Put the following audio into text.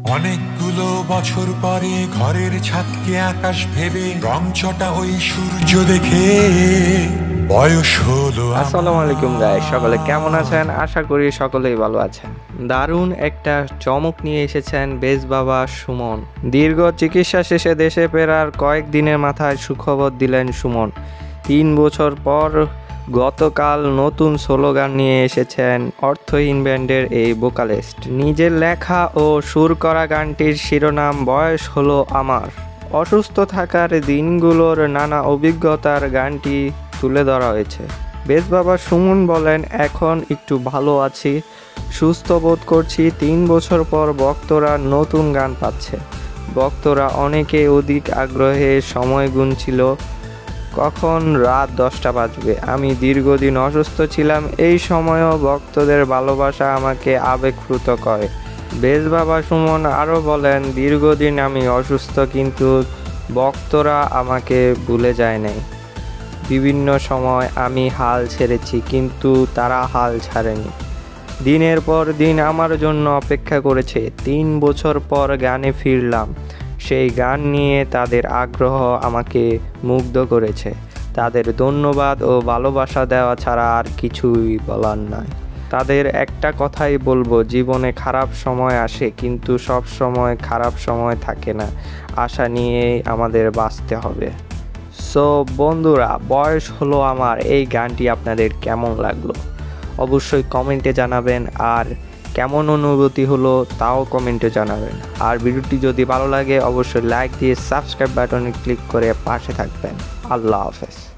অনেকগুলো বছর পরে ঘরের ছাদকে আকাশ ভেবে রংচটা ওই সূর্য দেখে বয়স হলো আসসালামু আলাইকুম গাইস, সকলে কেমন আছেন? আশা করি সকলেই ভালো আছেন। দারুণ একটা চমক নিয়ে এসেছেন বেশ বাবা সুমন। দীর্ঘ চিকিৎসা শেষে দেশে ফেরার কয়েকদিনের মাথায় সুখবর দিলেন সুমন। 3 বছর পর গতকাল নতুন স্লোগান নিয়ে এসেছেন অর্থহীন ব্যান্ডের এই ভোকালিস্ট। নিজের লেখা ও সুর করা গানটির শিরোনাম বয়স হলো আমার। অসুস্থ থাকার দিনগুলোর নানা অভিজ্ঞতার গানটি তুলে ধরা হয়েছে। বেশ বাবা সুমন বলেন, এখন একটু ভালো আছি, সুস্থ বোধ করছি। 3 বছর পর ভক্তরা নতুন গান পাচ্ছে। ভক্তরা অনেকে অধিক আগ্রহে সময় গুনছিল কখন রাত 10টা বাজবে। আমি দীর্ঘদিন অসুস্থ ছিলাম, এই সময়ও ভক্তদের ভালোবাসা আমাকে আবেগপ্লুত করে। বেশ বাবা সুমন আরও বলেন, দীর্ঘদিন আমি অসুস্থ কিন্তু ভক্তরা আমাকে ভুলে যায় নাই। বিভিন্ন সময় আমি হাল ছেড়েছি কিন্তু তারা হাল ছাড়েনি। দিনের পর দিন আমার জন্য অপেক্ষা করেছে। 3 বছর পর গানে ফিরলাম। সেই গান নিয়ে তাদের আগ্রহ আমাকে মুগ্ধ করেছে। তাদের ধন্যবাদ ও ভালোবাসা দেওয়া ছাড়া আর কিছুই বলার নাই। তাদের একটা কথাই বলবো, জীবনে খারাপ সময় আসে কিন্তু সব সময় খারাপ সময় থাকে না। আশা নিয়েই আমাদের বাঁচতে হবে। সো বন্ধুরা, বয়স হলো আমার এই গানটি আপনাদের কেমন লাগলো অবশ্যই কমেন্টে জানাবেন, আর কেমন অনুভূতি হলো তাও কমেন্টে জানাবেন। আর ভিডিওটি যদি ভালো লাগে অবশ্যই লাইক দিয়ে সাবস্ক্রাইব বাটনে ক্লিক করে পাশে থাকবেন। আল্লাহ হাফেজ।